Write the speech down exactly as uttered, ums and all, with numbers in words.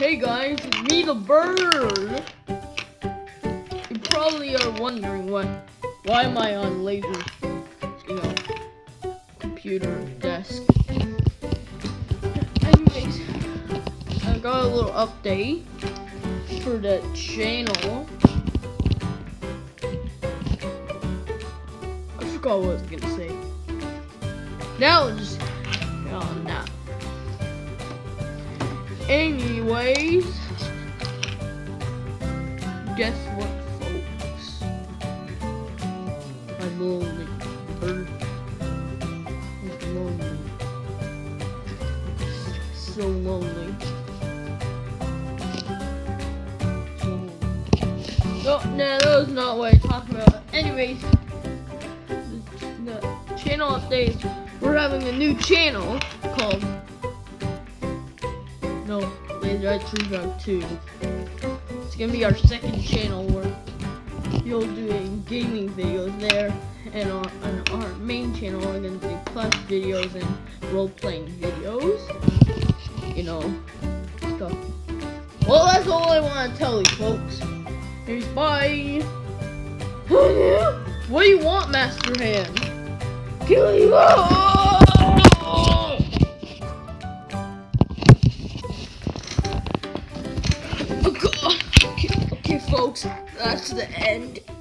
Hey guys, it's me the bird. You probably are wondering what, why am I on Laser, you know, computer desk. Anyways, I got a little update for the channel. I forgot what I was gonna say. Now just on that. Anyways, guess what, folks? I'm lonely. Bird. I'm lonely. So lonely. So lonely. Oh, no, that was not what I talked about. Anyways, the, the channel update. We're having a new channel called No Laser Eye Tree Drive two. It's gonna be our second channel where you'll doing gaming videos there, and on, on our main channel we're gonna do plus videos and role playing videos. You know, stuff. Well, that's all I want to tell you, folks. Here's bye. What do you want, Master Hand? Kill you! Okay, okay, folks, that's the end.